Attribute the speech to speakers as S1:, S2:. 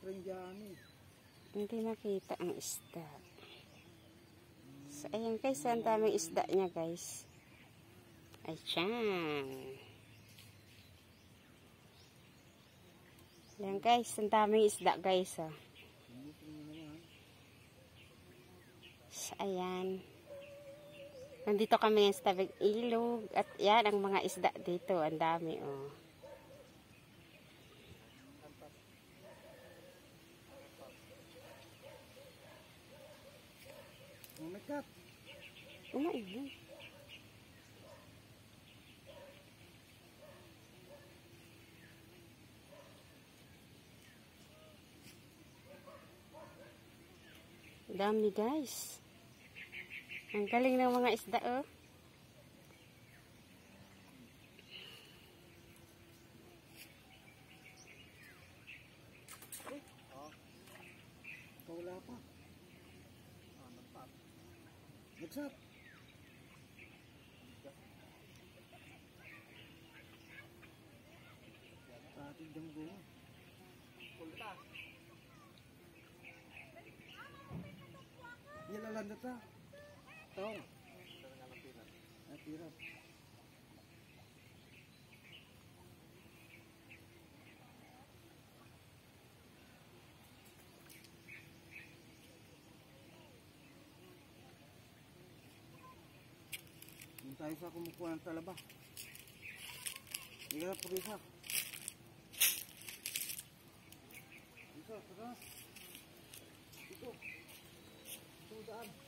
S1: Hindi nakita ang isda. So, ayan guys, ang daming isda niya guys. Ayan. Ayan guys, ang daming isda guys. Oh. So, ayan. Nandito kami sa tabing ilog. At yan ang mga isda dito. Ang dami oh.
S2: Umikat.
S1: Umain. Dami guys. Ang galing ng mga isda oh.
S2: Wala pa. Nagsap. Ating damgo. Kulta. Nilalan na ta. Tao. Ay, tirap. Hindi tayo sa kumukuha ng talaba. Hindi ka na pag-isa. Isa, tara. Ito. Ito daan.